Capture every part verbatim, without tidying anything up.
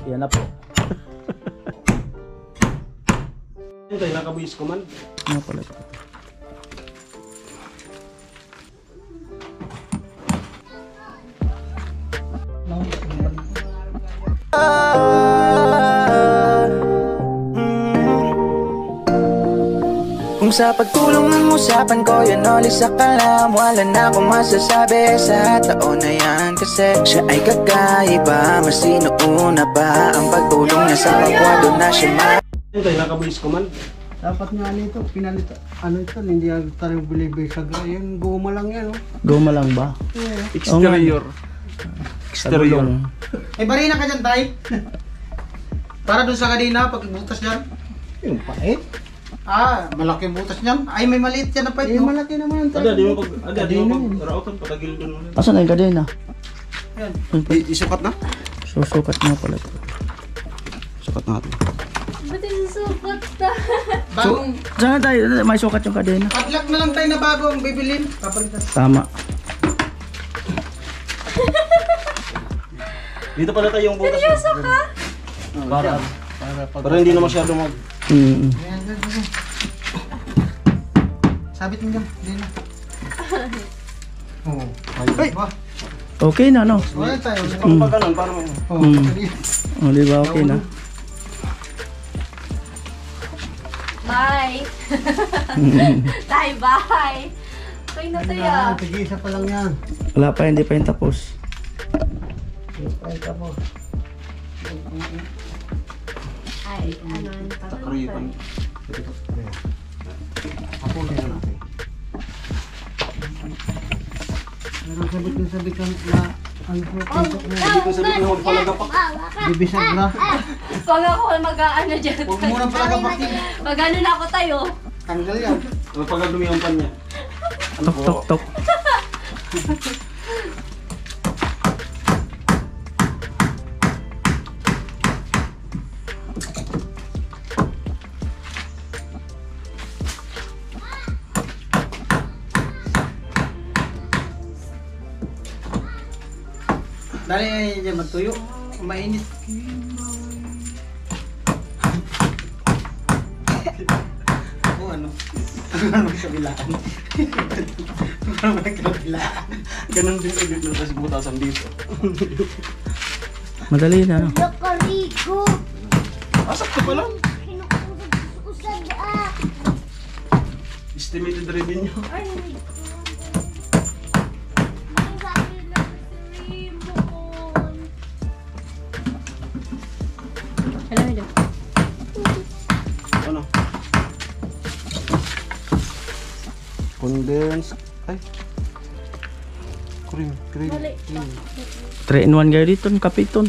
Yan na po. Ito yung nakabuhis ko man. Ano pala ito? Kung sa pagtulong ng usapan ko yun ulit sa kalam, wala na akong masasabi sa taon na yan. Kasi siya ay kakaiba, mas sinuuna pa ang pagtulong niya sa kapwa, doon na siya ma... Ito yung nakabuhis ko man. Dapat nga nito, pinalit, ano ito, hindi tayo bilibay sa gra. Yung goma lang yan, oh. Goma lang ba? Yeah. Exterior. Exterior. Eh, barina ka dyan, tay. Para dun sa kadina, pag butas dyan. Yung pait. Ah, malaki butas niyan. Ay, may maliit yan na pait, no? Eh, malaki naman. Ada, di mo pag... Ada, di mo pag... Rautan, patagil dun. Asan na yung kadena? Yan. Isukat na? Susukat na pala ito. Sukat natin. Ba't yung sukat na? Bagong... Saan tayo? May sukat yung kadena. Padlock na lang tayo na bago ang bibilin. Kapalitan. Tama. Dito pala tayo yung butas. Seryoso ka? Para, Para, pag... para hindi na masyado mag... Mm. Ayan, ayan, ayan. Sabit mo dyan. Hindi na. Oo. Ay! Ba? Okay na, no? Wala tayo. Pag pag ganun, para may... Oo. Mm. O, di ba okay na? Bye! Tay, bye! Kaya na tayo. Yan, tig-isa pa lang yan. Wala pa, hindi pa yung tapos. Ay, tapos. Ay, ano ang Takripan. Hapunin na natin. Meron sabit na sabit ka na ano po, pintok na. Hindi ko sabihin na huwag palagapak. Bibisagra. Pag ako mag-ano dyan. Huwag mo nang palagapakin. Mag-ano na ako tayo. Tanggal yan. Pag dumi ang pan niya. Ano Tok, tok, tok. Dali ay dyan magtuyo. Mainit. Ako ano? Ano magkabilaan? Ano magkabilaan? Ganun din ulit na kasi butasan dito. Madali na, no? Nakarigo! Asak ko pa lang. Kinukusag ah! Estimated revenue. Ay! Hello, hello. Ano? Condense. Ay. Cream. Cream. Mali. three in one kayo dito, kape ito.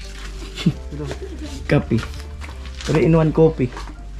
Kape. three in one coffee.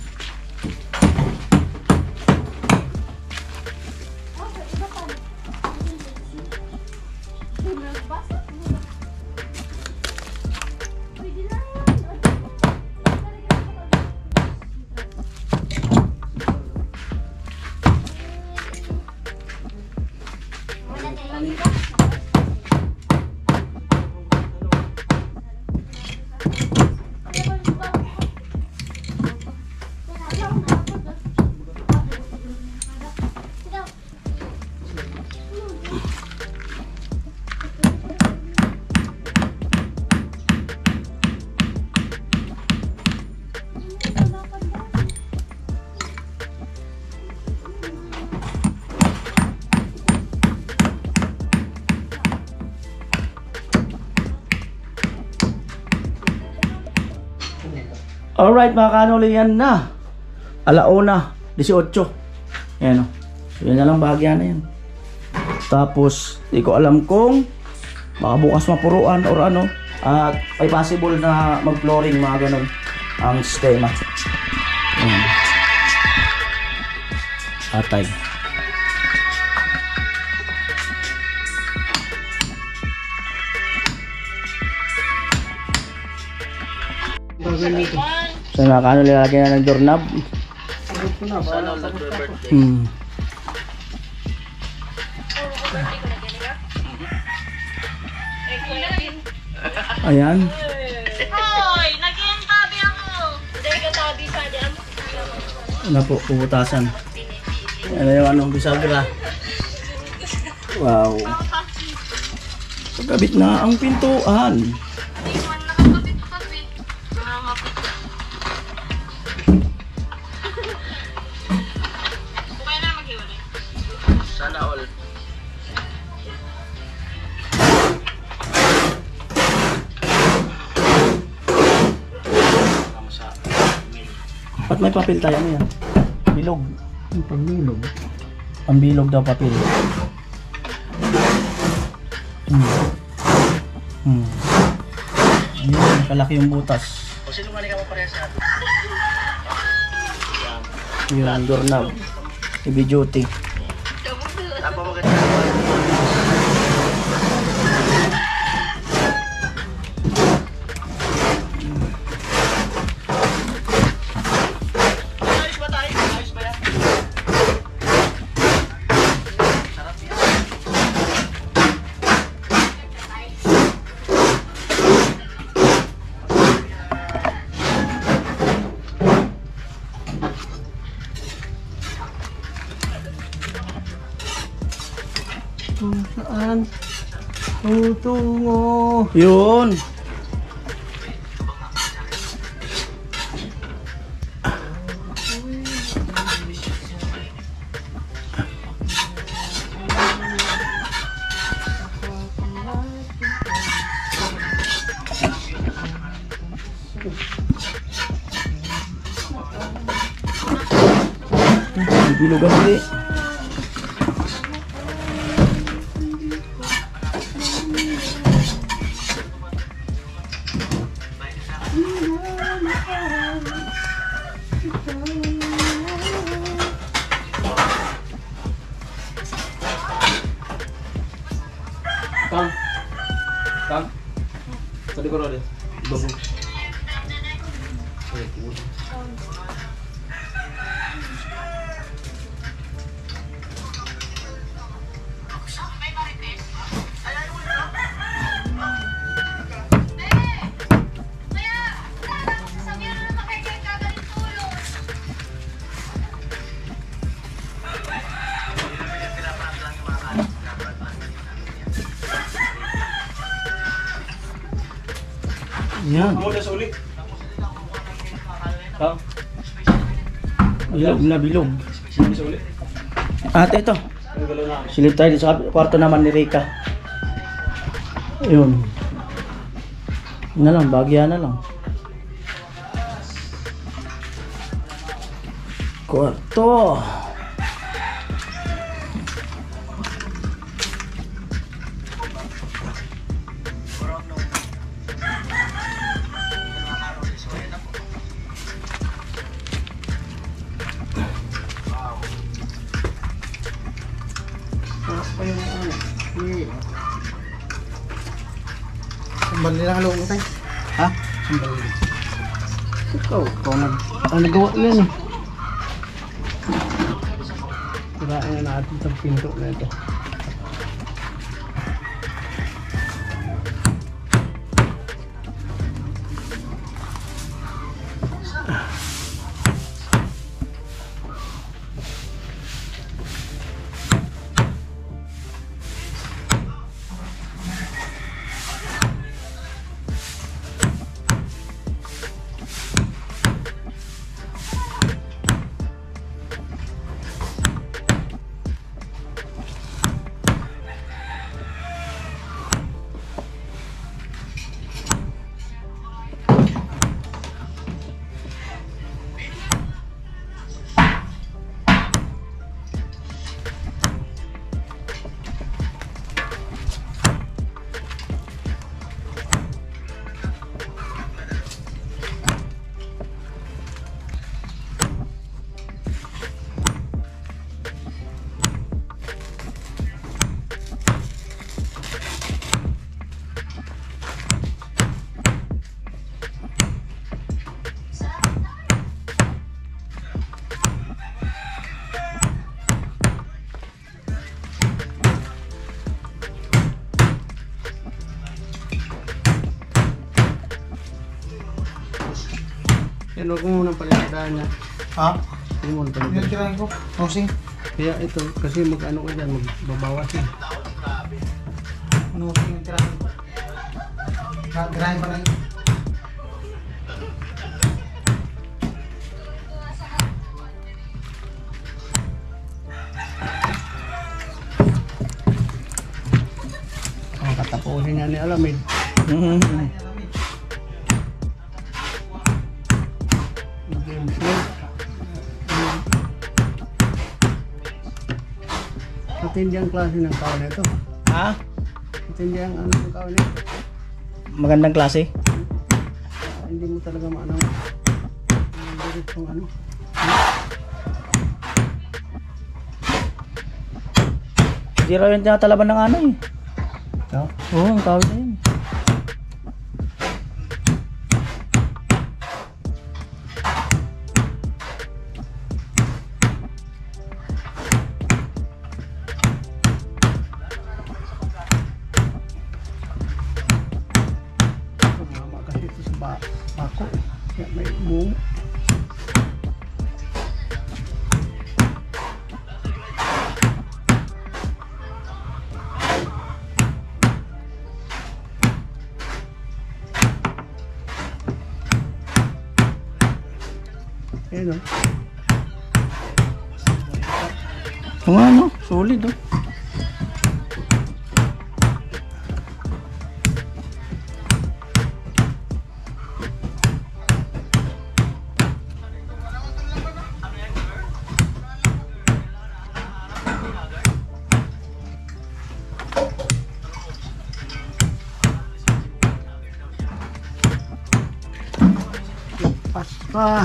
Alright mga kanoli, yan na. Alauna, eighteen. Yan o. So yan na lang, bahagya na yan. Tapos, di ko alam kung baka bukas mapuruan or ano. At may possible na mag-flooring mga ganun ang sistema. Yan. Atay. So mga kanoli, lalagyan na ng doorknob. Hmm. Ayan. Ano po, puputasan. Ano yung anong bisagra. Wow. Pagkabit na ang pintuan. Sana all. Ba't may papel tayo? Ano yan? Bilog. Ang pambilog. Pambilog daw papel. Hmm. Hmm. Ayun, kalaki yung butas. O sino mali ka mo pareha sa atin? Yung doorknob. Heavy duty. Saan? Tutungo. Yun. Bilugan ulit. Kang. Kang. Tadi ko rin. Bago. Yan. Muna sa uli. Kang. Bilog na bilog. Muna sa uli. At ito. Ang galaw na. Silip tayo dito sa kwarto naman ni Rika. Ayun. Yun na lang, bagya na lang. Kwarto. Sambal nila ang loob tayo. Ha? Sambal nila. Ikaw, ikaw nag... Ang nagawa na yun eh. Sirain na natin sa pinto na ito. Yan, huwag mo muna palitaan niya. Ha? Timon pa Yung tirahin ko. Rosing. Kaya ito, kasi mag-ano ko dyan, magbabawas yan. Ano yung tirahin ko? Tirahin pa lang. Ang katapusin niya ni Alamid. Mhm. Games na. Matindi ang klase ng kao nito. Ha? Matindi ang ano ng kao nito. Magandang klase. Ah, hindi mo talaga maano. Ang diretsong ano. Hindi raw yung tinatalaban ng ano eh. So, Oo, ang tawag na yun. sumama kasi ito sa ba bako. Kaya may buong. Ayan o. Oo nga no, solid oh. Pas pa.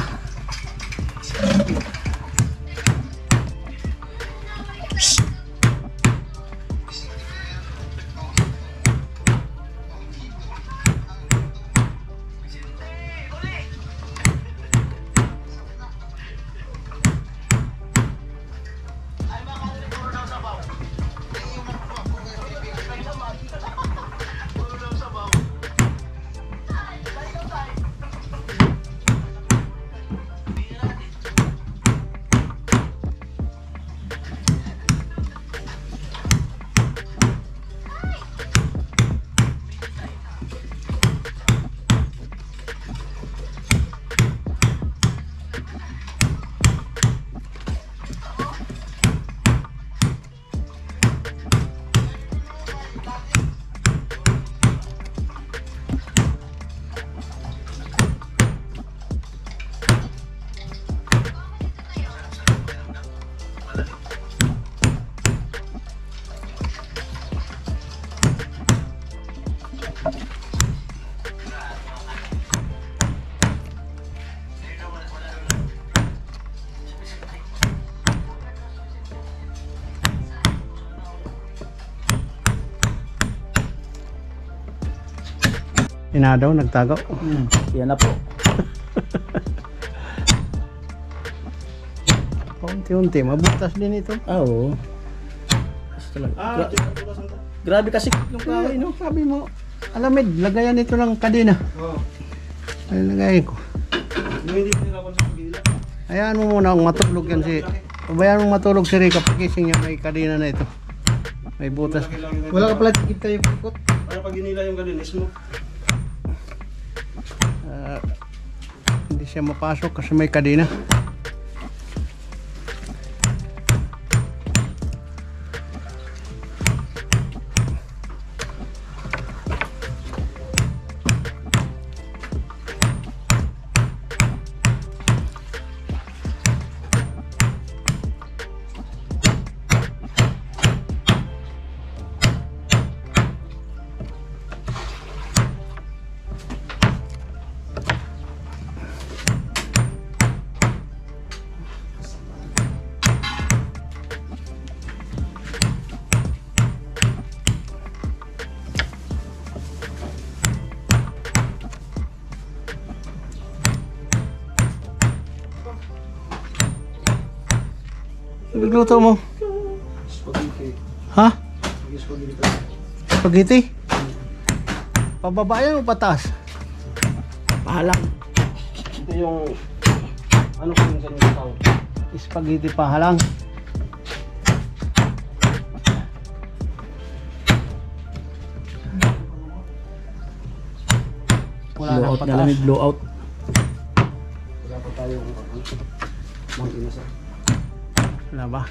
Inadaw, nagtagaw. Hmm. Yan na po. Unti-unti, mabutas din ito. Ah, oo. Kasi talaga. Ah, Gra- check ko lang. grabe kasi yung kahoy no. Sabi mo, Alamid, lagayan ito ng kadena. Oo. Ay, lagayin ko. Yung hindi pinirapan sa pagila. Hayaan mo muna kung matulog yan si... Pabayaan mo matulog si Rica, pagising niya may kadena na ito. May butas. Wala ka pala tikita yung ikot. Para pag inila yung ganun, smoke. Ah, hindi siya mapasok kasi may kadena. Nagluto mo? Spaghetti. Ha? Spaghetti. Spaghetti? Pababa yan o pataas? Pahalang. Ito yung... Ano ko yung sa inyo tao? spaghetti pa lang. Wala na Blowout na pataas. lamig, blowout. Wala pa tayong ano, mang inasa. Wala ba?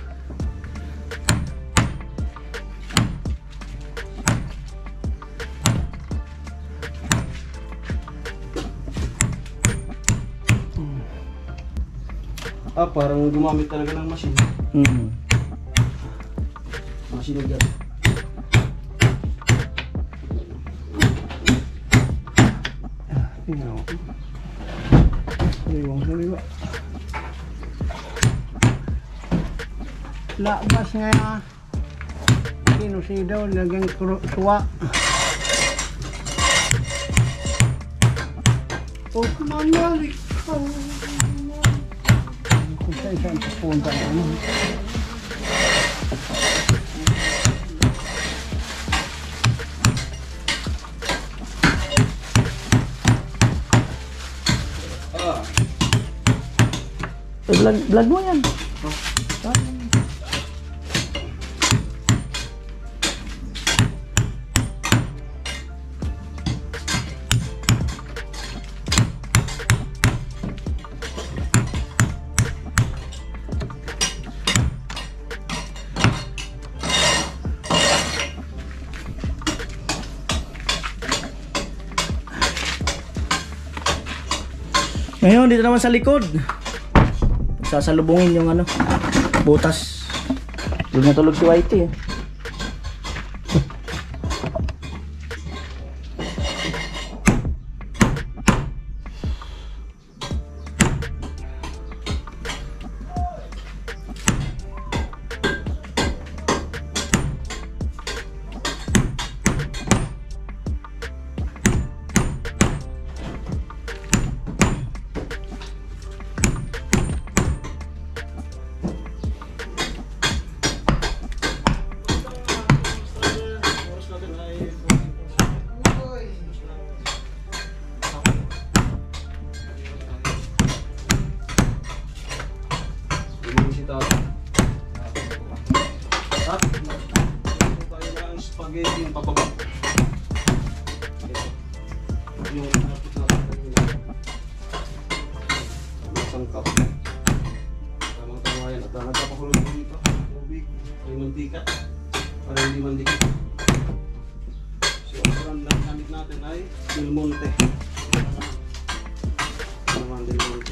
Ah, parang gumamit talaga ng machine. Mm. Machine na dyan. Tingnan mo. Sariwang sariwa. Labas nga. Sinusidaw, laging kru- suwa. Oh, kumamalik ka. Kung saan saan papunta na ano. Eh, vlog, vlog mo yan. Ngayon, dito naman sa likod. Sasalubungin yung ano, butas. Tulog na tulog si Whitey eh. At tayo ng spaghetti yung pababa. Ito. Yung napit natin kanina. Isang cup. Tamang-tama yan. At nagpapakulog ko dito. Tubig. May mantika. Para hindi mandikit. So, ang brand lang gamit natin ay Del Monte. Ano naman Del Monte.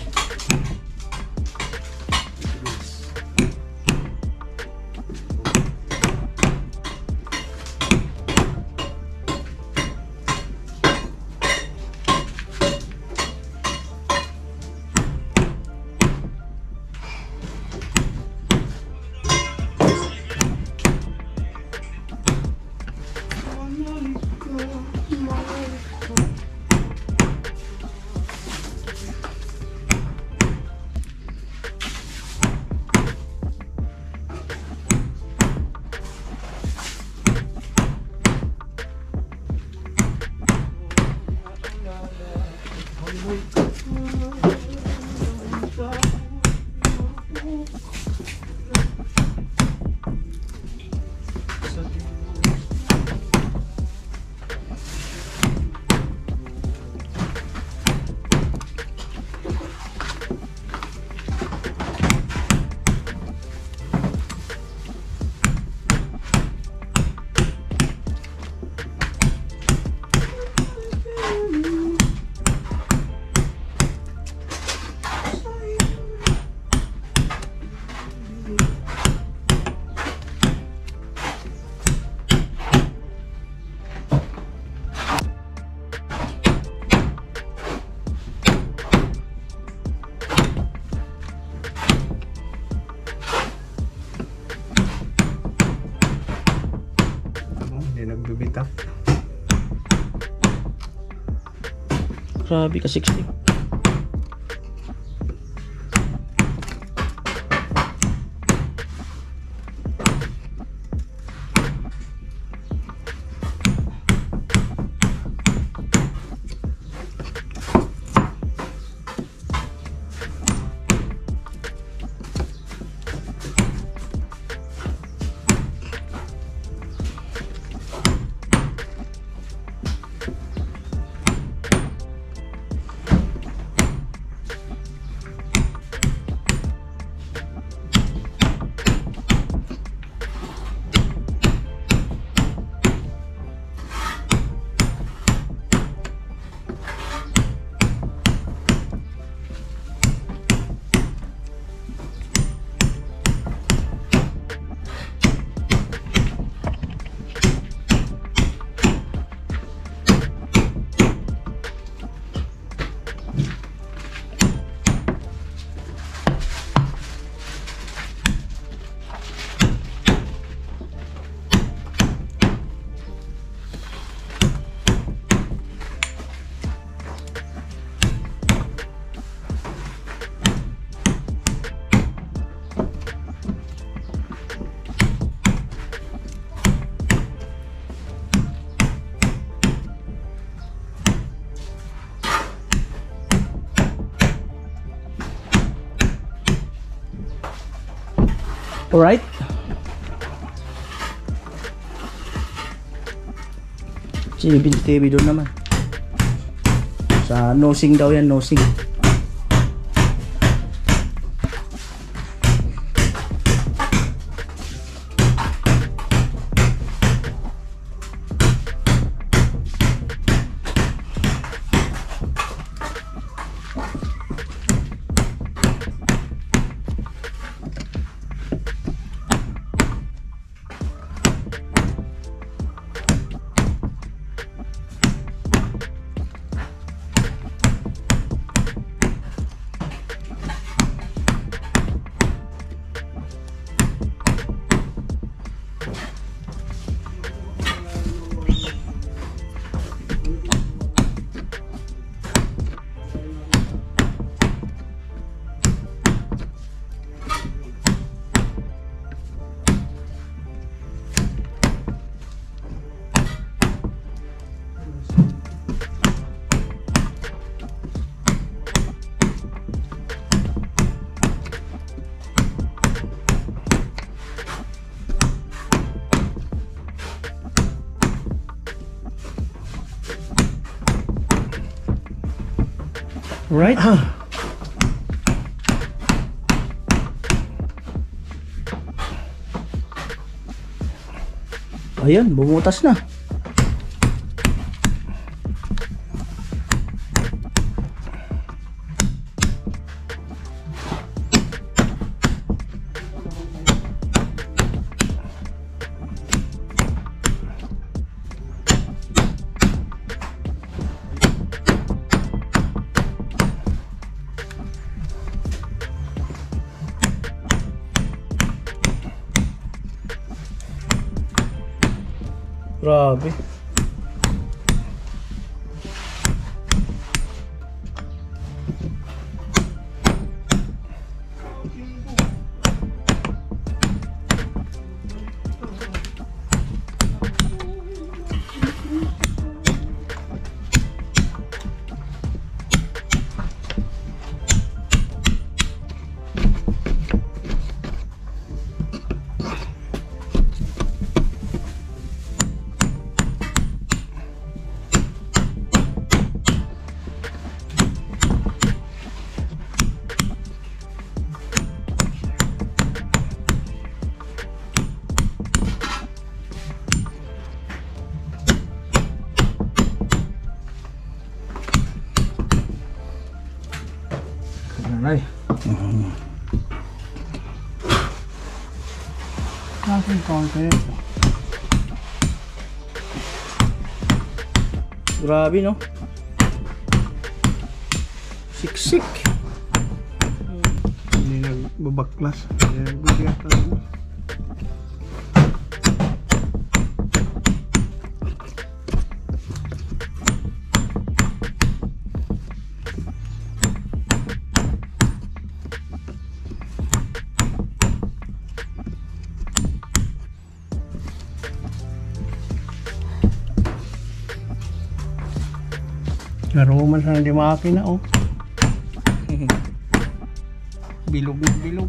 Hindi nagbibitak. Grabe ka sixty. Alright. Si T V doon naman. Sa nosing daw yan, nosing. Right? Ayan, bumutas na. Grabe. Ay. Akin konti. Grabe, no? Siksik. Hindi nagbabaklas. Hindi nagbibigat talaga. Laro man sana di makina, oh. Bilog na bilog.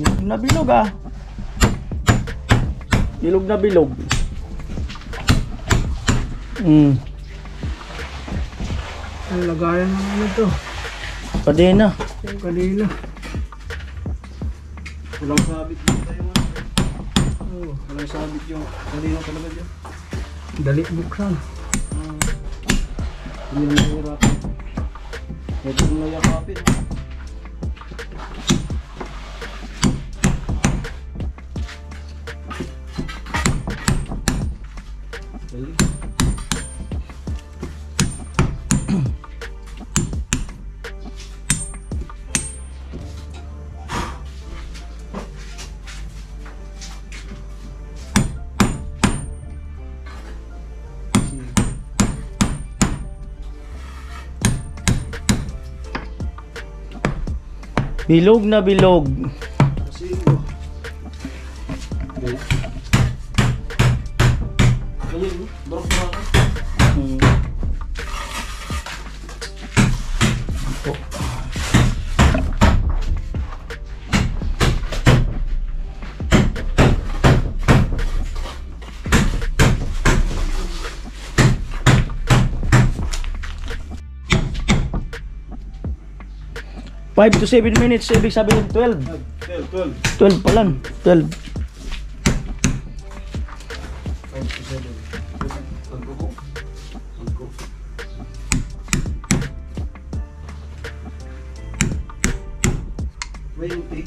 Bilog na bilog ah. Bilog na bilog. Hmm. Ang lagayan ng ano to. Kadena. Yung kanina. Walang sabit dito tayo man. Oh, walang sabit yung kanina talaga dyan. Dali buksan. Hindi na mahirapan. Ito yung nayakapin. Dali. Bilog na bilog. Kasi ito. Okay. Ganyan, no? Barok na ako. Hmm. Ako. five to seven minutes, ibig sabihin twelve. twelve, twelve. twelve pa lang. twelve. five to seven. Tangko ko. Tangko. twenty.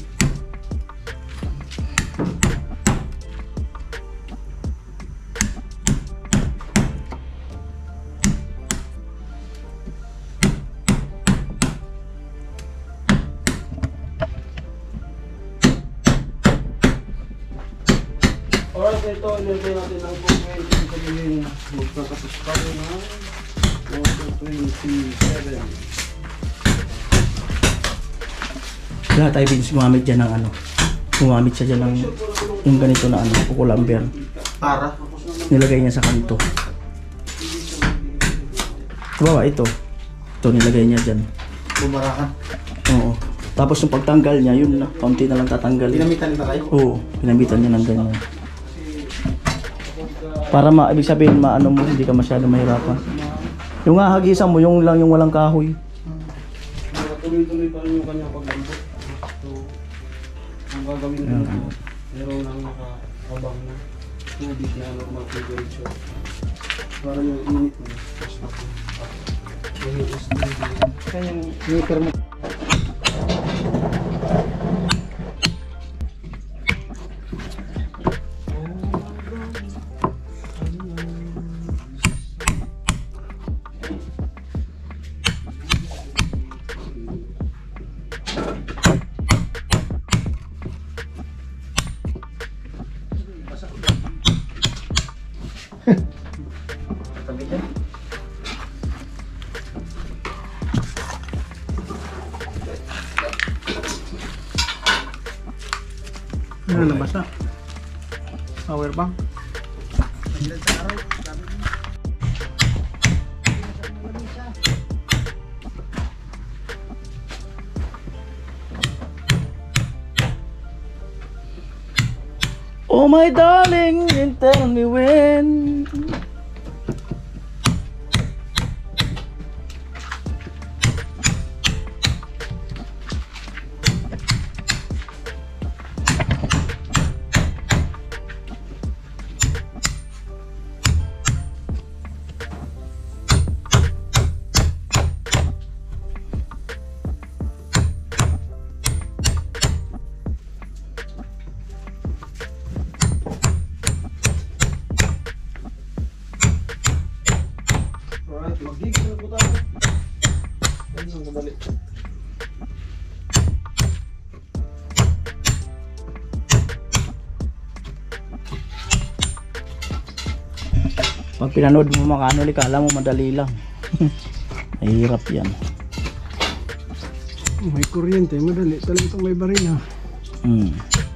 Alright, ito, inintay natin ang four twenty. Sabihin, magkatapos kami ng four twenty-seven. Lahat tayo Vince, gumamit dyan ng ano. Gumamit siya dyan ng yung ganito na ano, kukulamber. Para. Nilagay niya sa kanto. Diba ito? Ito nilagay niya dyan. Bumarakan. Oo. Tapos yung pagtanggal niya, yun na. Kaunti na lang tatanggalin. Pinamitan ba kayo? Oo. Pinamitan niya ng ganyan. Para ma, ibig sabihin maano mo, hindi ka masyado mahirapan. Yung hahagisan mo, yung lang yung walang kahoy. Tuloy-tuloy pa rin yung kanyang paglambot. So, ang gagawin ko na, meron nang nakakabang na tubig na normal temperature. Para yung init mo, tapos na po. Yung is Kanyang meter mo. Ano nabasa? Power bank. Oh my darling, and tell me when. alright, mag-gig na po tayo. Ayun ang madali. Pag pinanood mo mga ano, kala mo madali lang. Mahirap yan. May kuryente, madali. Talagang itong may barina. Hmm.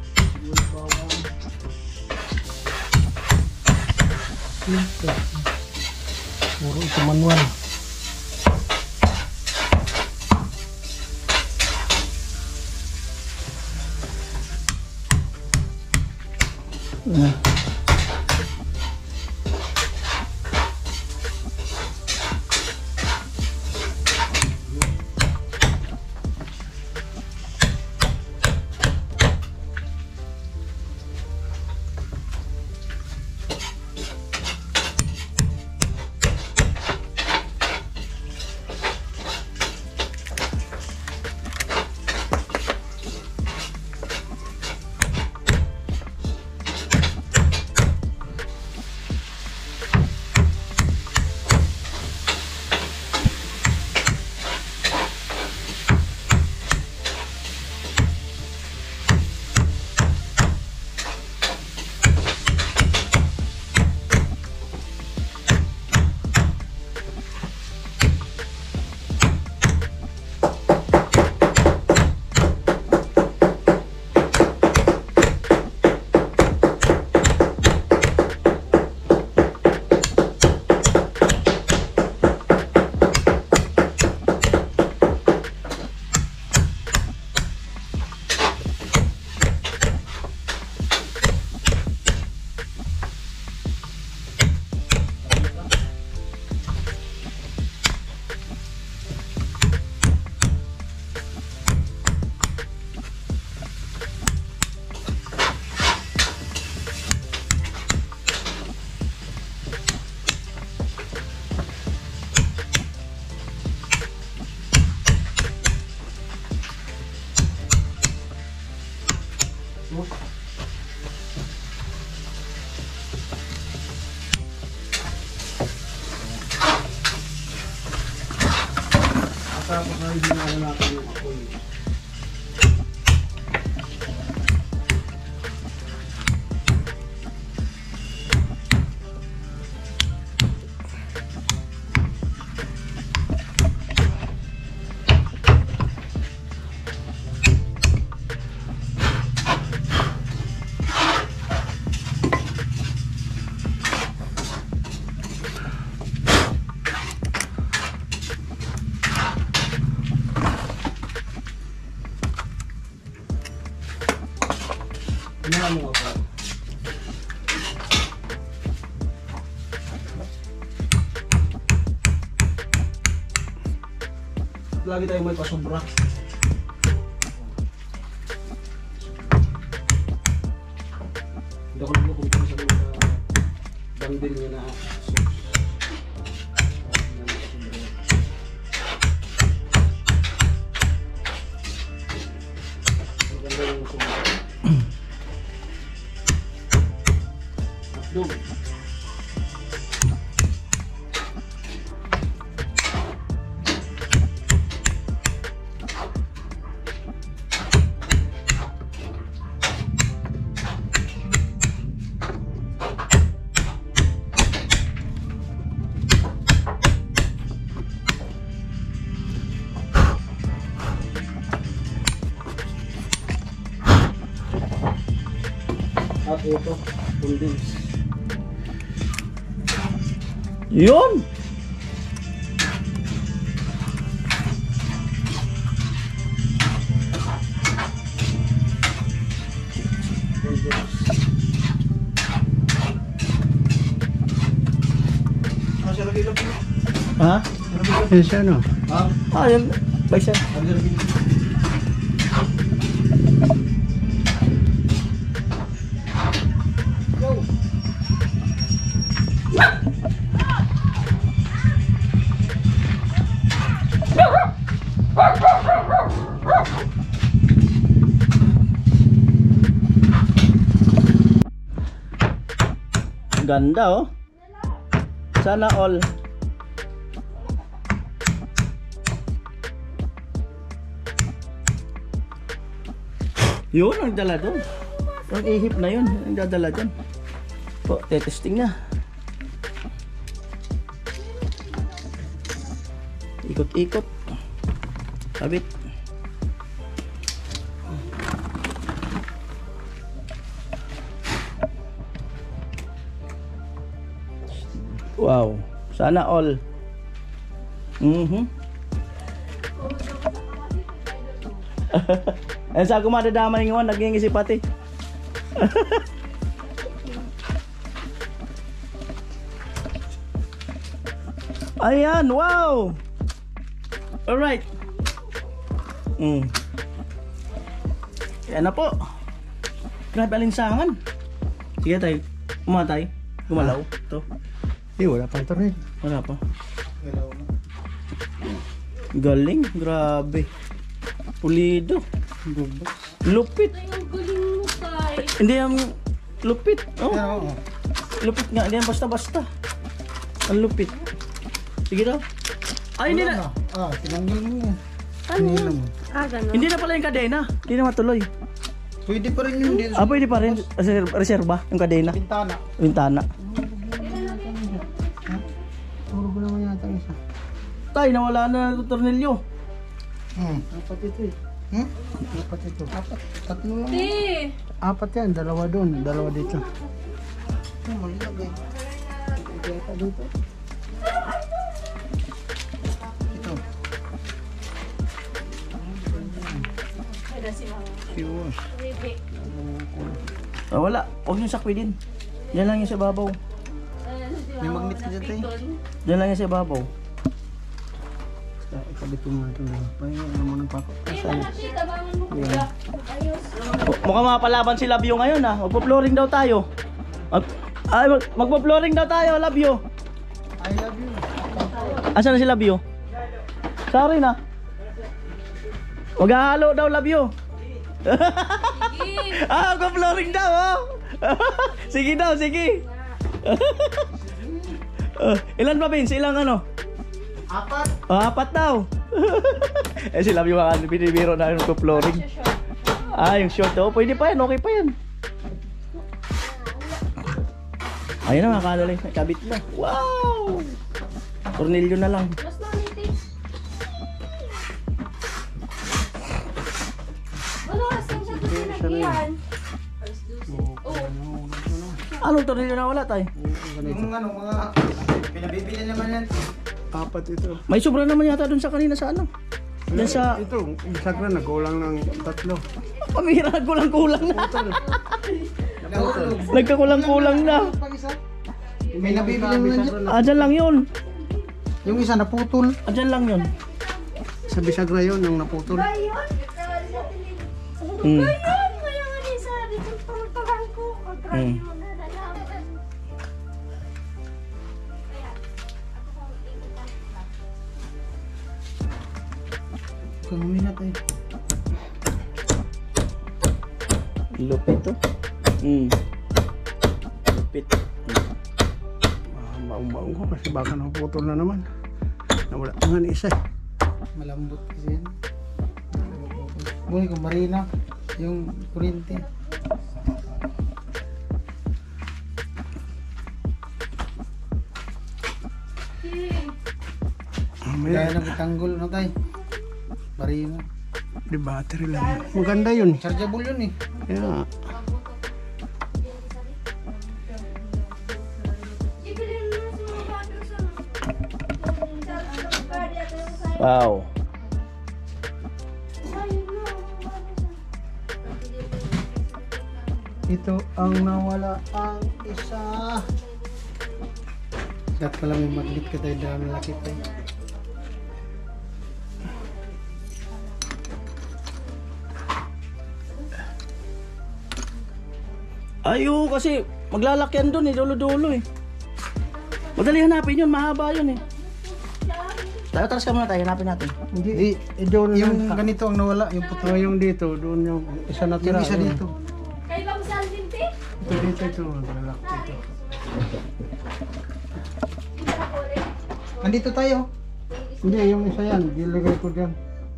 Puro ito manual. Ah. Tapos na hindi na natin yung apoy. Ano mo ako? Lagi tayo may pasobra. Hindi ako naglo kung sa mga bandil niya na maganda yung sobra. Dog. At ito, condens. Yun! Ah, siya lagi lagi. Ha? Yan siya, no? Ha? Ah, yun. Bye, sir. Lagi lagi. Go. Ganda oh. Sana all. Yun ang dala doon. Ang ihip na yun. Ang dadala doon. Po, tetesting na. Ikot-ikot. Kabit. Wow. Sana all. Mhm. Eh sa ako madadamay ngayon, naging isip pati. Ayan, wow! Alright. Mm. Yan na po. Grabe alinsangan. Sige tay, umatay. Gumalaw. Ito. Eh, wala pang tornil. Wala pa. Galing, grabe. Pulido. Lupit. Ay, ang galing mo, tay. Hindi yung lupit. Oh, Yan, oo. lupit nga. Hindi yan basta-basta. Ang lupit. Sige daw. Ay, hindi na. Ah, tinanggal mo. Ano Hinila yun? mo. Ah, gano'n. Hindi na pala yung kadena. Hindi na matuloy. Pwede pa rin yun dito Ah, sa pwede pa rin. Reser- Reserba, yung kadena. bintana. Bintana. Puro ko naman yata ang isa. Tay, nawala na yung tornilyo. Hmm. Apat ito eh. Hmm? Apat ito. Apat. Tatlo lang. Te. Apat yan. Dalawa doon. Dalawa dito. Oh, malilagay. Ito dito. Ito. Ada si Mama. Siwas. Baby. Ah, wala. Huwag yung sakwi din. Diyan lang yung sa babaw. Ano si May Mama? magnet ka dyan, tay. Diyan lang yung sa babaw. Ikabit mo nga ito. Pahinga naman ng pako. Eh, nakakita. Bangon mo kuya. Ayos. M- Mukhang mapalaban si Labio ngayon ah. Magpo-flooring daw tayo. Mag ay, mag magpo-flooring daw tayo, Labio. I love you. Asan na si Labio? Sorry na. Maghahalo daw, Labio. Ah, magpo-flooring daw oh. Sige daw, sige. Uh, ilan ba, Vince? Ilang ano? Apat. Oh, apat daw. Eh, si Labio mga binibiro na yung flooring. Ah, yung short daw. Pwede pa yan, okay pa yan. Ayun na mga kanolay, nakabit na. Wow! Tornilyo na lang. Mas nanitin. Ano oras lang siya doon sinagihan? Alas dose. Oh. Anong tornilyo na wala tayo? Yung ano, mga pinabibili naman yan. Apat ito. May sobra naman yata dun sa kanina sa ano? Dun sa... Ito, isa na nagkulang ng tatlo. Pamira, kulang-kulang na. Nahulog. Nagkakulang-kulang na. Pag isa. May nabibili naman dyan. Ah, dyan lang yun. Yung isa naputol. Ah, dyan lang yun. Sa bisagra yun, yung naputol. Ayun. Hmm. Ayun. Kaya nga din sa dito tulog-tugan ko. Pagkakit Hmm. mo na nalaman. Kumamina tayo. Lupit to. Hmm. Lupit. Hmm. Ah, Maung-maung ko kasi baka naputol na naman. Nawala pa nga ni isa eh. Malambot kasi yan. Buhay ko marina. Yung kuryente. Ah, Kaya may, nang itanggol na tayo. Marina. di battery lang. Maganda yun. Chargeable yun eh. Kaya, Ibilin mo sa mga bata sa... Wow. Ito ang nawala ang isa. Dapat pala may maglit ka tayo dahil malaki tayo. Ayo, kasi maglalakyan dun eh, dulo-dulo eh. Madali hanapin yun, mahaba yun eh. Tayo, taras ka muna tayo, hanapin natin. hindi, eh, doon Yung lang. ganito ang nawala, yung puto. Oh, yung dito, doon yung isa na tira. Yung isa yun. dito. Kay Bang Salvin, te? Ito dito, ito. Magalak dito. Nandito tayo. Hindi, yung isa yan. Dilagay ko dyan.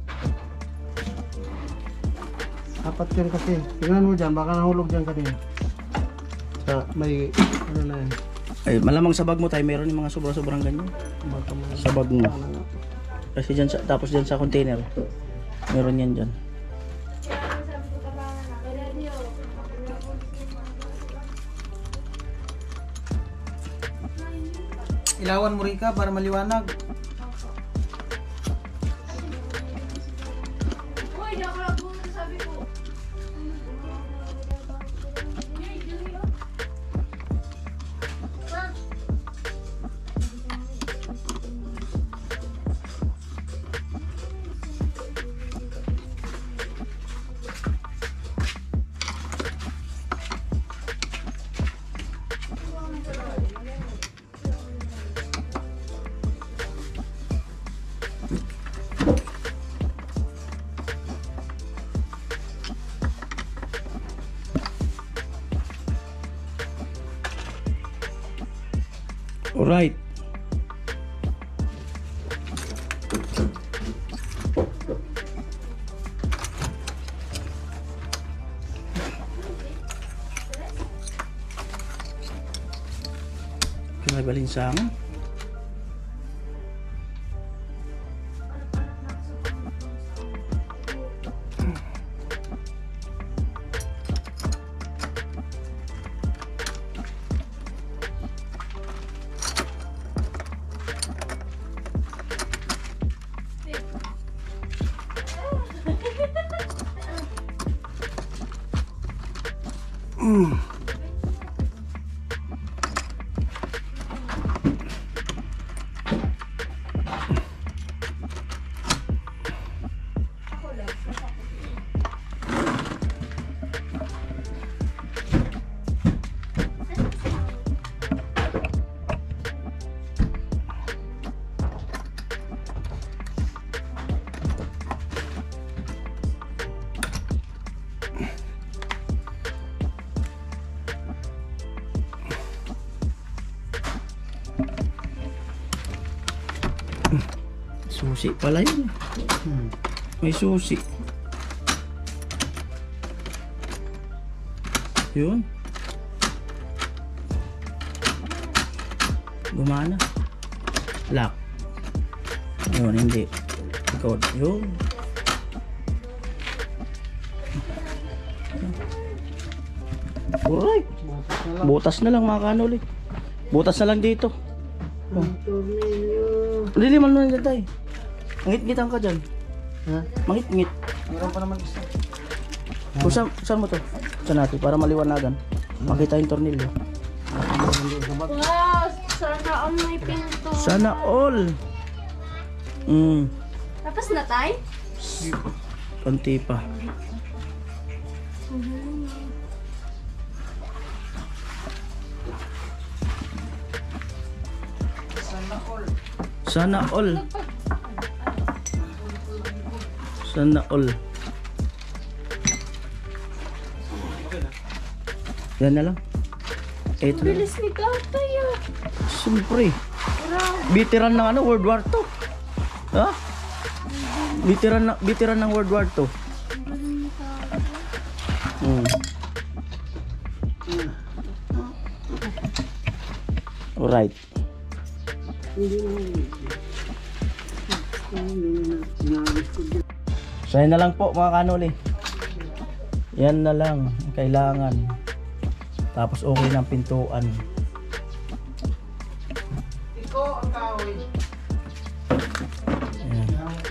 Apat yan kasi. Tingnan mo dyan, baka nahulog dyan kanina. Sa may, ano na yan. Ay, malamang sa bag mo tayo, meron yung mga sobra-sobrang ganyan. Baka may, Sa bag mo. ano nga. Kasi dyan, sa, tapos dyan sa container, meron yan dyan. Ilawan mo rin ka para maliwanag. Uy, di ako nagpunta, sabi ko. Alright. Kinagalinsangan. Mm. Susi pala yun. Hmm. May susi. Yun. Gumana. Lock. Yun, hindi. Code. Yun. Alright. Butas na lang mga kanuli. Butas na lang dito. Oh. Liliman mo na dyan tayo. Mangit-ngitan ka dyan. Ha? Mangit-ngit. Meron pa naman isa. Kung saan, saan mo to? Saan natin? Para maliwanagan. Makita yung tornilyo. Wow, sana all may pinto. Sana all. Mm. Tapos na tayo? Konti pa. Sana all. Sana all. Yan na lang. Ito na. Bilis ni Tatay ah. Siyempre. Veteran ng ano, World War Two. Ha? Veteran na, veteran ng World War Two. Hmm. Alright. So yan na lang po mga kanuli. Yan na lang ang kailangan. Tapos okay ng pintuan. Iko ang kahoy. Ayan.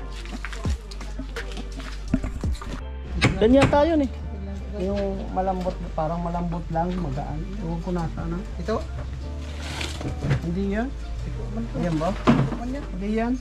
Ganyan tayo eh. Yung malambot, parang malambot lang, magaan. Ewan ko nasa na. Ito? Hindi yan. Ayan ba? Hindi yan.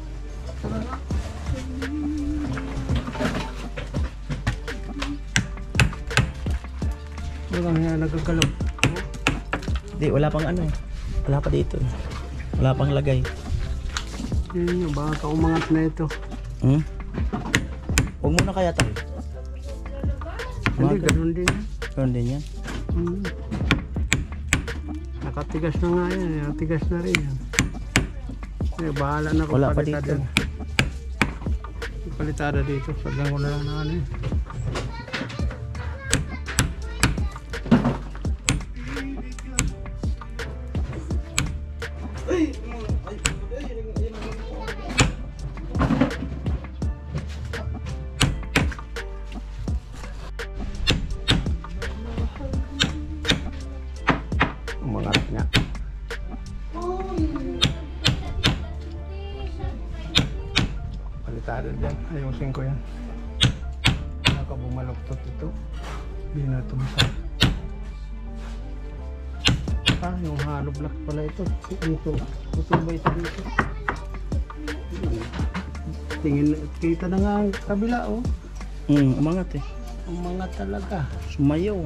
Wala nga nagkakalaw. Hindi, wala pang ano eh. Wala pa dito eh. Wala pang lagay. Yun yun, baka umangat na ito. Hmm? Huwag muna kaya tayo. Hindi, Mga- ganun din. Ganun din yan. Hmm. Nakatigas na nga yan. eh. Nakatigas na rin yan. Eh, bahala na kung Wala pa palitada. dito. Palitada dito. Sagdan ko na lang na ano eh. Umangat nga. Palitada dyan. Ayusin ko yan. Baka bumaluktot ito. Hindi na tumasak. Ah, yung hollow block pala ito. Ito. Ito ba ito dito? Tingin, kita na nga ang kabila oh. Hmm, umangat eh. Umangat talaga. Sumayaw.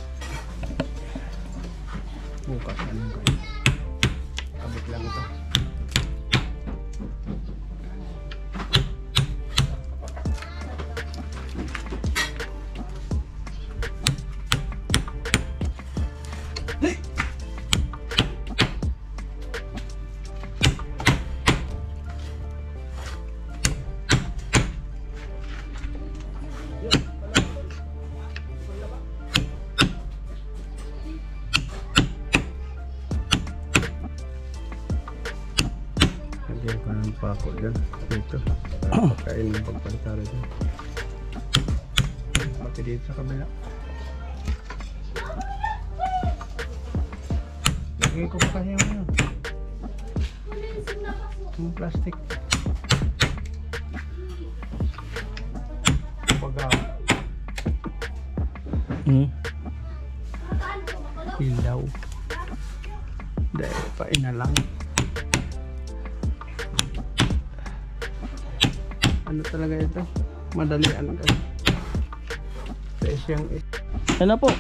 Bukas na lang kayo. Kabit lang ito. po dyan. Dito. Kain ng pagpansara dyan. Pati dito sa kabila. Lagay ko pa kasi yung ano. Yung plastic. Pagaw. Hmm. Ilaw. Dahil pa ina lang. Ano talaga ito? Madalian ka. Sa siyang Yan na po.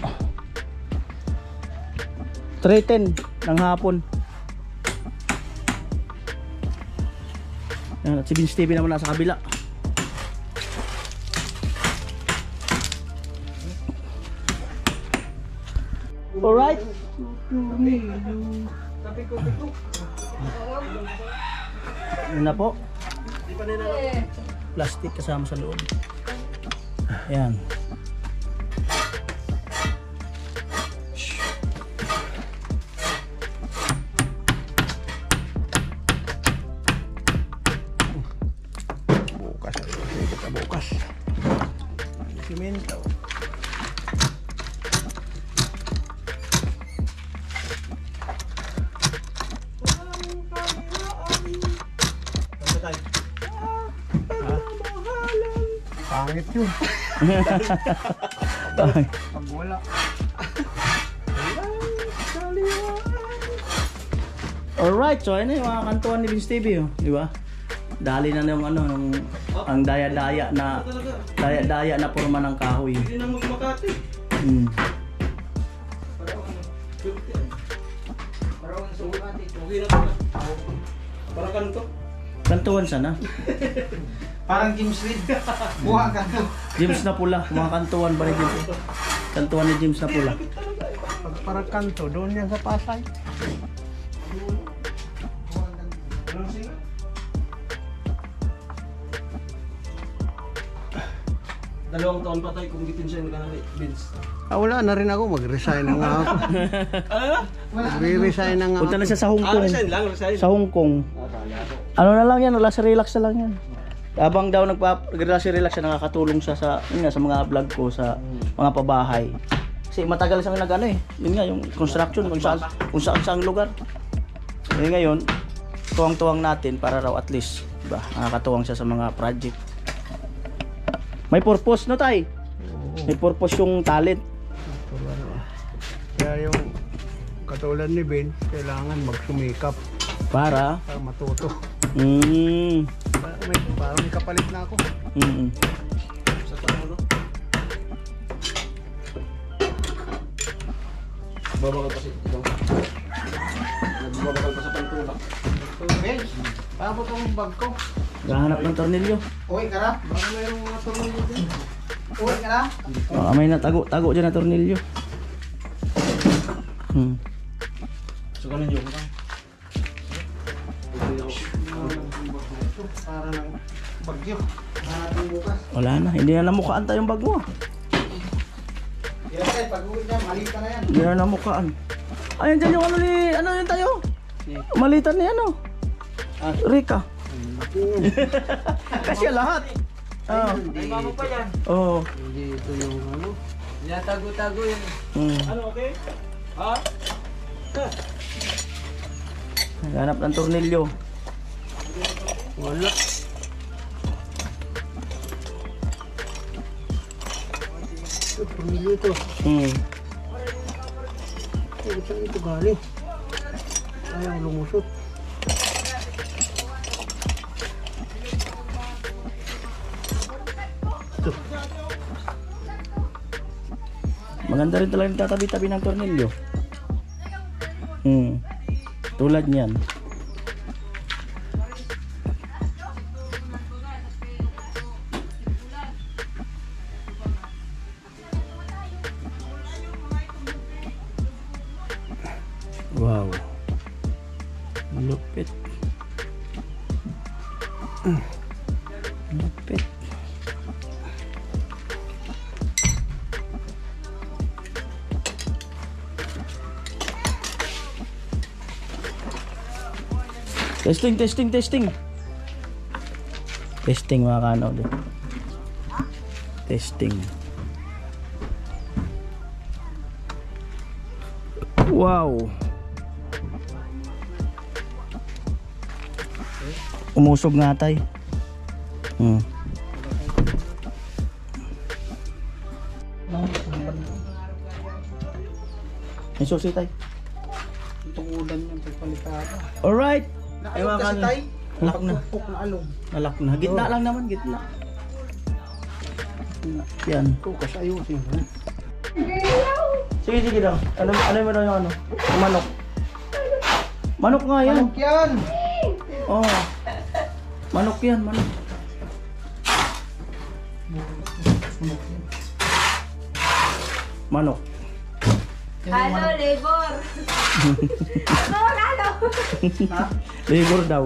three ten ng hapon. Yan, at si Vince T V naman nasa kabila. Alright. Yan na po. Plastic kasama sa loob. Ayan. bukas. Kasi kita bukas. Simento. Pangit yun. Pag wala. Alright, so ano yung mga kantuan ni Vince T V, oh, di ba? Dali na yung ano, nung, ang daya-daya na daya-daya na porma ng kahoy. Hindi na magmakati. Hmm. Parang sa Makati. Okay na pala. Parang kanto. Kantuan sana. Parang James Reid. Buha ka to. James na pula, mga kantuan ba ni James? Kantuan ni James na pula. Pag parang kanto, doon yan sa Pasay. Dalawang taon pa tayo kung bitin ka na ni Vince. Ah, wala na rin ako. Mag-resign na nga ako. Mag-resign na nga ako. Punta na siya sa Hong Ah, Kong. resign lang, resign. Sa Hong Kong. Ano na lang yan, relax relax na lang yan. Habang daw nagpa-relax relax siya, nakakatulong siya sa, yun nga, sa mga vlog ko, sa mga pabahay. Kasi matagal siyang nag-ano eh. Yun nga, yung construction, kung saan, kung saan saang lugar. Ngayon ngayon, tuwang-tuwang natin para raw at least, diba, nakakatuwang siya sa mga project. May purpose, no tay? May purpose yung talent. Kaya yung katulad ni Ben, kailangan magsumikap Para? para matuto. Mm. Para may, para may kapalit na ako. Mm. Sa taon, no? Babakal pa si ito. Nagbabakal pa sa pantulak. Ben, paano po itong bag ko? Gahanap ng tornilyo. Uy, kara. Baka mayroong mga tornilyo din. Uy, kara. Baka may natago-tago dyan na tornilyo. Hmm. So, ganun yung mga. Para ng bagyo. Hanapin bukas. Wala na, hindi na namukhaan tayong bag mo. Yan tayo, pag-uwi niya, malita na yan. Hindi na namukhaan. Ayun dyan yung ano ni, ano yun tayo? Malitan ni ano? Rika. Kasi lahat. Oh. Ay, mamo pa yan. Oh. Hindi ito yung ano. Tago-tago yan. Hmm. Ano, okay? Ha? Hanap ng tornilyo. Wala. Ito, pumili ito. Hmm. Ito, saan ito galing? Ayaw lumusot. Ito. Maganda rin talaga yung tatabi-tabi ng tornilyo. Hmm. Tulad niyan. Wow. Lupit. Lupit. Testing, testing, testing. Testing mga kanoli. Testing. Wow. Umusog nga tay. Hmm. May susi tay. Itong ulan yung pagpalitado. Alright. Ay, Naalog mga kasi kanoli. tay. Nalak na. Nakapukpok na alog. Nalak na. Gitna lang naman, gitna. Yan. Tukas ayusin mo. Sige, sige daw. Ano, ano mo daw yung ano? Yung manok. Manok nga yan. Manok yan. Oh. Manok yan, manok. Manok. Halo, labor. Ano, halo? Labor daw.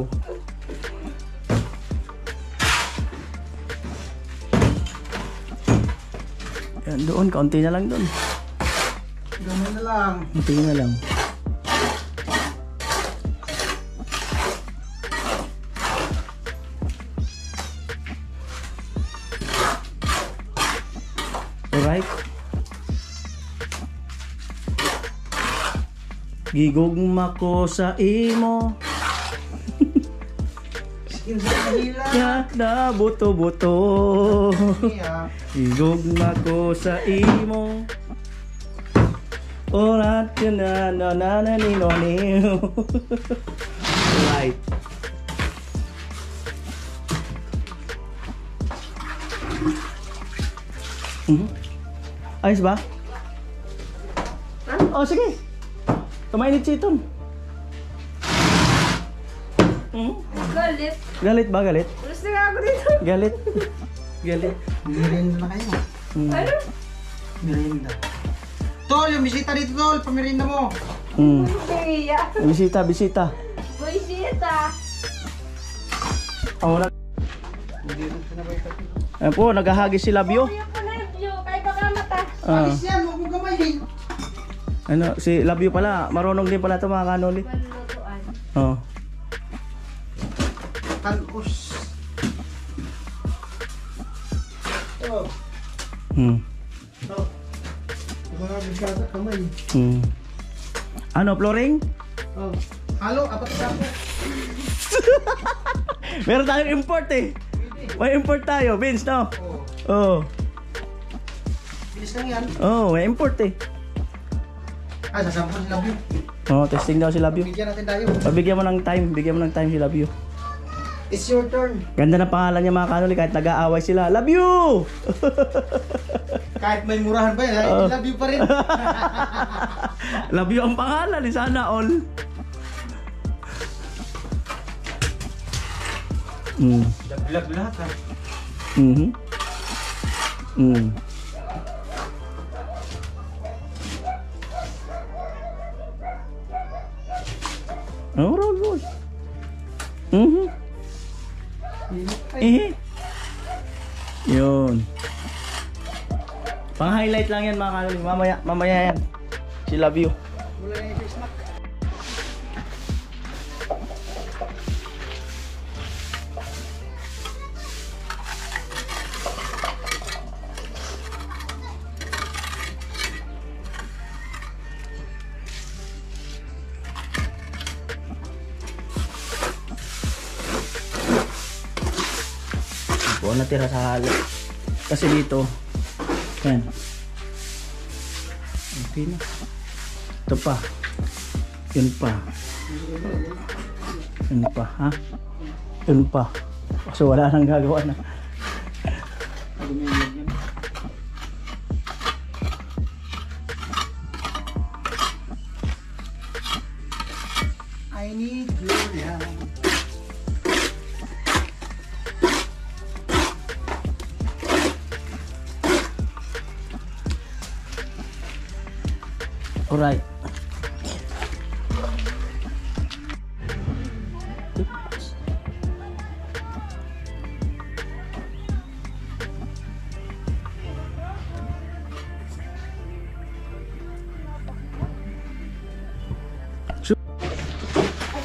Yan, doon. Kaunti na lang doon. Ganun na lang. Kaunti na lang. Alright. Gigugma ko sa imo. Skin sa kanila. Yak na buto-buto. Iya. Gigugma ko sa imo. Orat ka na na na na ni no ni. Right. Mhm. Ayos ba? Oh, sige. Tumainit si Iton. Mhm. Galit. Galit ba? Galit? Gusto nga ako dito. Galit. Galit. Merienda na kayo. Mm. Ano? Merienda. Tol, yung bisita dito tol. Pamerienda mo. Mm. Kaya. Bisita, bisita. Buisita. Oh, nag Ayan po, naghahagis si Labio. Kuya ko na yun. Kaya baka mata. Ah, Alis yan. Huwag mo gamayin. ano, si Labio pala, marunong din pala ito mga kanoli. Malutuan. Oh. Talos. Oh. Hmm. Oh. Mga bigata kamay. Hmm. Ano, flooring? Oh. Halo, apat na po. Meron tayong import eh. May import tayo, Vince, no? Oh. Oh. Bilis lang yan. Oh, may import eh. Ah, sasampun si Labio. Oh, testing daw si Labio. Bigyan natin tayo. Pabigyan mo ng time, bigyan mo ng time si Labio. It's your turn. Ganda ng pangalan niya mga kanoli kahit nag-aaway sila. Labio! Kahit may murahan pa yan, Oh. I love you pa rin. Labio ang pangalan, eh, sana all. Mm. Laglag lahat ha. Mhm. Mm. Oh, roll, roll. Mhm. Eh. Yun. Pang-highlight lang yan mga kanoli. Mamaya, mamaya yan. Si Love You. Wala na yung snack. Buwan natira sa halo. Kasi dito, yan. Okay na. Ito pa. Yun pa. Yun pa, ha? Yun pa. So wala nang gagawa na. I need Gloria. Alright.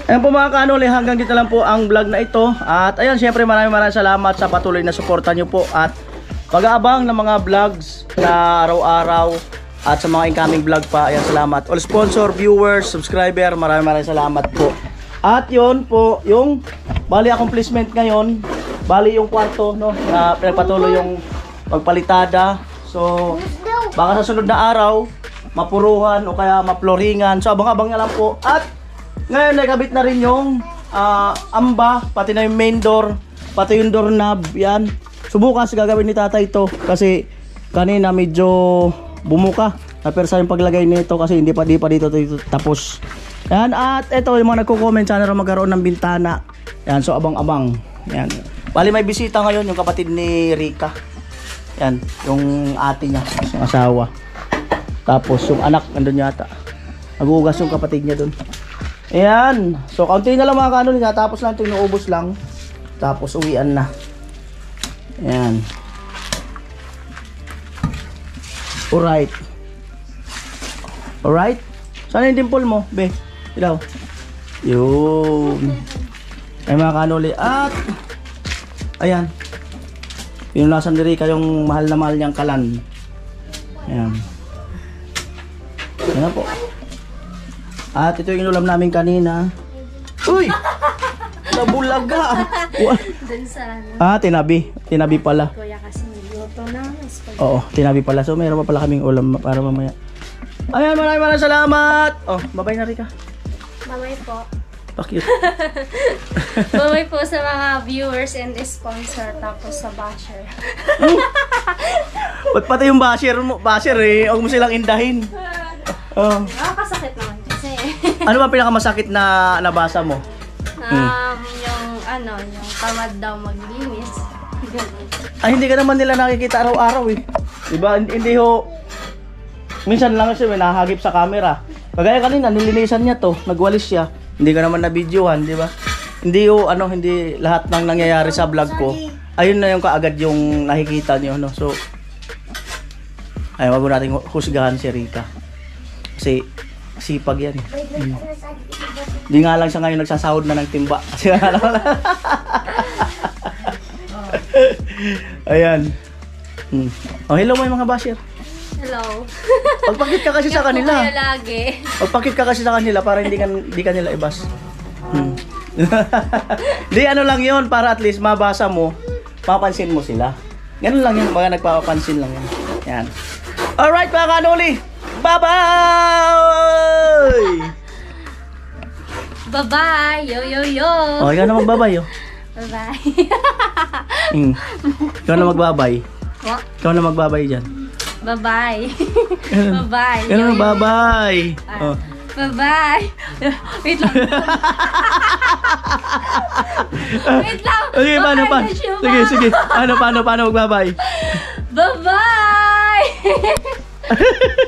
Ayan po mga kanoli, hanggang dito lang po ang vlog na ito. At ayan, syempre maraming maraming salamat sa patuloy na suporta nyo po. At pag-aabang ng mga vlogs na araw-araw. At sa mga incoming vlog pa, ayan, salamat. All sponsor, viewers, subscriber, maraming maraming salamat po. At yun po, yung bali accomplishment ngayon, bali yung kwarto, no, na pinagpatuloy yung pagpalitada. So, baka sa sunod na araw, mapuruhan o kaya maploringan. So, abang-abang nga lang po. At ngayon, nakabit na rin yung uh, amba, pati na yung main door, pati yung doorknob, yan. So, bukas gagawin ni tatay ito kasi kanina medyo bumuka. Napersa yung paglagay nito kasi hindi pa, di pa dito, dito tapos. Yan, at ito yung mga nagko-comment, sana rin magkaroon ng bintana. Yan, so abang-abang. Yan. Bali may bisita ngayon yung kapatid ni Rika. Yan, yung ate niya, yung asawa. Tapos yung anak, nandun yata. Nagugas yung kapatid niya dun. Ayan. So, kaunti na lang mga kanoli. Tapos lang ito, inuubos lang. Tapos, uwian na. Ayan. Alright. Alright. Saan yung dimple mo, be? Ilaw. Yun. Ay mga kanoli. At, ayan. Pinulasan ni Rika yung mahal na mahal niyang kalan. Ayan. Ayan na po. At ito yung inulam namin kanina. Uy! Nabulaga! Dun sa ano. Ah, tinabi. Tinabi pala. Kuya kasi niluto na. Spaghetti. Oo, tinabi pala. So, mayroon pa pala kaming ulam para mamaya. Ayan, maraming maraming salamat! Oh, babay na Rika. Bye-bye po. Pakit. Bye-bye po sa mga viewers and sponsor. Tapos sa basher. Ba't pati yung basher mo? Basher eh. Huwag mo silang indahin. Oh. Nakakasakit naman kasi. Ano ba pinakamasakit na nabasa mo? Um, yung ano, yung tamad daw maglinis. Ganun. Ay, hindi ka naman nila nakikita araw-araw eh. Diba? Hindi, hindi ho. Minsan lang siya may nahagip sa camera. Kagaya kanina, nilinisan niya to. Nagwalis siya. Hindi ka naman na-videohan, di ba? Hindi ho, ano, hindi lahat ng nangyayari sa vlog ko. Ayun na yung kaagad yung nakikita niyo, no? So, ay, wag mo natin husgahan si Rika. Kasi, sipag yan. Hmm. Di nga lang siya ngayon nagsasahod na ng timba. Kasi ayan. Hmm. Oh, hello mo yung mga basher. Hello. Pagpakit ka kasi sa kanila. Kayo lagi. Pagpakit ka kasi sa kanila para hindi ka, hindi ka nila ibas. Hmm. Di ano lang yun, para at least mabasa mo, mapansin mo sila. Ganun lang yun, mga nagpapapansin lang yun. Yan. Alright mga kanoli. Bye-bye! Bye-bye! Yo, yo, yo! Oh, ikaw na magbabay, oh. Bye-bye! Hmm. Ikaw na magbabay. What? Ikaw na magbabay dyan. Bye-bye! Bye-bye! Ikaw na magbabay. Oh. Bye-bye! Wait lang! Wait lang! Sige, paano, paano? Sige, sige. Ano, paano, paano magbabay? Bye-bye!